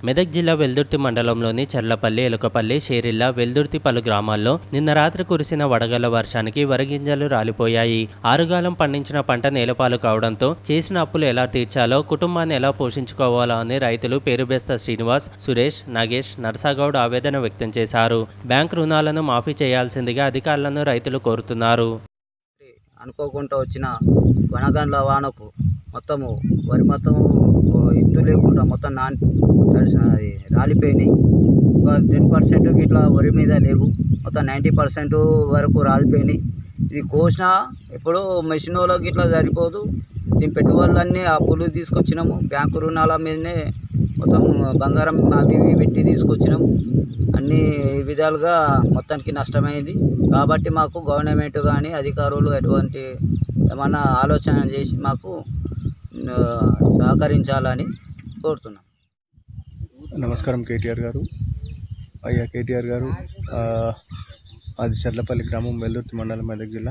మెదక్ జిల్లా వెల్దుర్తి మండలంలోని చర్లపల్లి, ఎలుకపల్లి, షేరిల్ల, వెల్దుర్తి పలు గ్రామాల్లో నిన్న రాత్రి కురిసిన వడగళ్ల వర్షానికి వరిగింజలు రాలిపోయాయి. ఆరుగాలం పండించిన పంట నేలపాలు కావడంతో చేసిన అప్పులు ఎలా తీర్చాలో, కుటుంబాన్ని ఎలా పోషించుకోవాలో అని రైతులు పేరుబేస్త శ్రీనివాస్, సురేష్, నాగేష్, నర్సాగౌడ్ ఆవేదన వ్యక్తం చేశారు. బ్యాంకు రుణాలను మాఫీ చేయాల్సిందిగా అధికారులను రైతులు కోరుతున్నారు. అనుకోకుండా వచ్చిన వనగండ్ల వానకు మొత్తము వరి మొత్తం ఎత్తు లేకుండా మొత్తం తడిసినది రాలిపోయినాయి. ఒక 10% ఇట్లా వరి మీద లేవు, మొత్తం 90% వరకు రాలిపోయినాయి. ఇది కోసిన ఎప్పుడో మెషిన్ వాళ్ళకి ఇట్లా సరిపోదు. దీని పెట్టుబడులన్నీ అప్పులు తీసుకొచ్చినాము, బ్యాంకు రుణాల మీదనే మొత్తం బంగారం అవి పెట్టి తీసుకొచ్చినాము. అన్ని విధాలుగా మొత్తానికి నష్టమైంది. కాబట్టి మాకు గవర్నమెంట్ కానీ అధికారులు ఎటువంటి ఏమన్నా ఆలోచన చేసి మాకు సహకరించాలని కోరుతున్నాం. నమస్కారం కేటీఆర్ గారు. అయ్యా కేటీఆర్ గారు, అది చర్లపల్లి గ్రామం, వెల్దుర్తి మండలం, మెదక్ జిల్లా.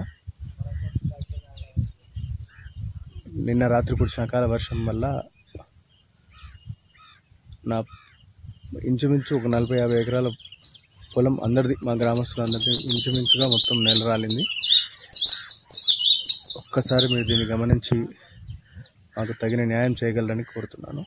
నిన్న రాత్రి కురిసిన అకాల వర్షం వల్ల నా ఇంచుమించు ఒక 40-50 ఎకరాల పొలం అందరిది, మా గ్రామస్తులందరిది ఇంచుమించుగా మొత్తం నేల రాలింది. ఒక్కసారి మీరు దీన్ని గమనించి మాకు తగిన న్యాయం చేయగలరని కోరుతున్నాను.